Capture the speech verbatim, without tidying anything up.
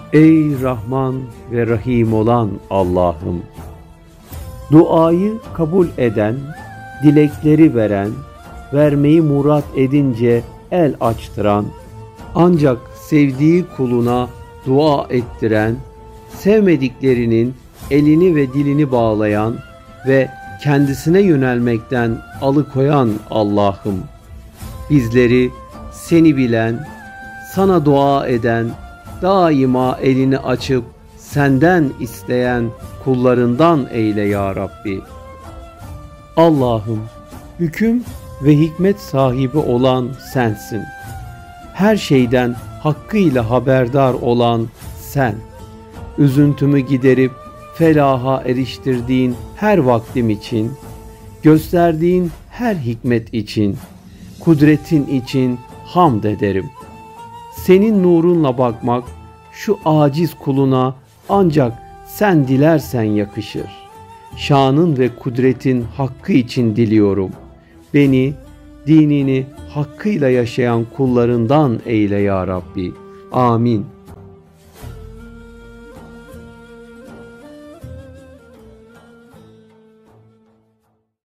Ey Rahman ve Rahim olan Allah'ım! Duayı kabul eden, dilekleri veren, vermeyi murat edince el açtıran, ancak sevdiği kuluna dua ettiren, sevmediklerinin elini ve dilini bağlayan ve kendisine yönelmekten alıkoyan Allah'ım, bizleri seni bilen, sana dua eden, daima elini açıp senden isteyen kullarından eyle ya Rabbi. Allah'ım, hüküm ve hikmet sahibi olan sensin. Her şeyden hakkıyla haberdar olan sen. Üzüntümü giderip felaha eriştirdiğin her vaktim için, gösterdiğin her hikmet için, kudretin için hamd ederim. Senin nurunla bakmak şu aciz kuluna ancak sen dilersen yakışır. Şanın ve kudretin hakkı için diliyorum. Beni, dinini hakkıyla yaşayan kullarından eyle ya Rabbi. Amin.